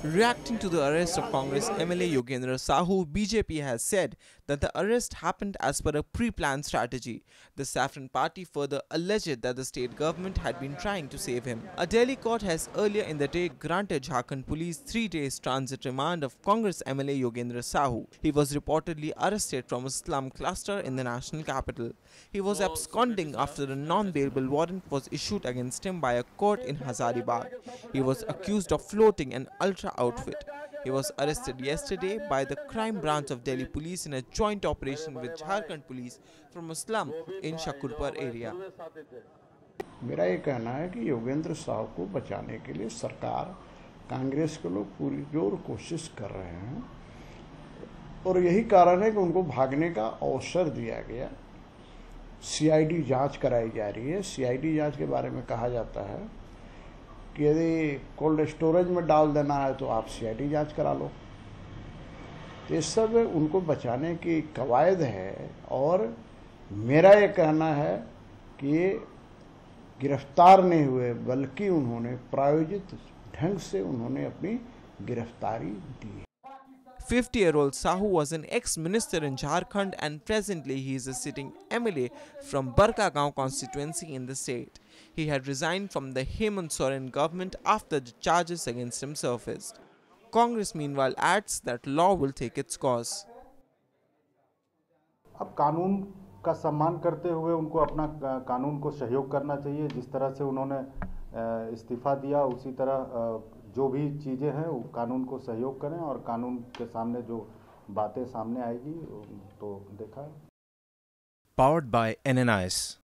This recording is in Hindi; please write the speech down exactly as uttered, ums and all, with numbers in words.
Reacting to the arrest of Congress M L A Yogendra Sahu, B J P has said that the arrest happened as per a pre-planned strategy. The Saffron Party further alleged that the state government had been trying to save him. A Delhi court has earlier in the day granted Jharkhand police three days transit remand of Congress M L A Yogendra Sahu. He was reportedly arrested from a slum cluster in the national capital. He was absconding after a non-bailable warrant was issued against him by a court in Hazaribagh. He was accused of floating an ultra outfit. He was arrested yesterday by the crime branch of Delhi police in a joint operation with Jharkhand police from a slum in Shakurpur area. मेरा ये कहना है कि योगेंद्र साहब को बचाने के लिए सरकार, कांग्रेस के लोग पूरी जोर कोशिश कर रहे हैं और यही कारण है कि उनको भागने का अवसर दिया गया। सीआईडी जांच कराई जा रही है। सीआईडी जांच के बारे में कहा जाता है कि यदि कोल्ड स्टोरेज में डाल देना है तो आप सीआईडी जांच करा लो। तो इस सब उनको बचाने की कवायद है और मेरा ये कहना है कि ये गिरफ्तार नहीं हुए बल्कि उन्होंने प्रायोजित ढंग से उन्होंने अपनी गिरफ्तारी दी। fifty-year-old Sahu was an ex-minister in Jharkhand and presently he is a sitting M L A from Barkagaon constituency in the state. He had resigned from the Hemant Soren government after the charges against him surfaced. Congress meanwhile adds that law will take its course. अब कानून का सम्मान करते हुए उनको अपना कानून को सहयोग करना चाहिए। जिस तरह से उन्होंने इस्तीफा दिया उसी तरह जो भी चीज़ें हैं वो कानून को सहयोग करें और कानून के सामने जो बातें सामने आएगी तो देखा है। Powered by N N I S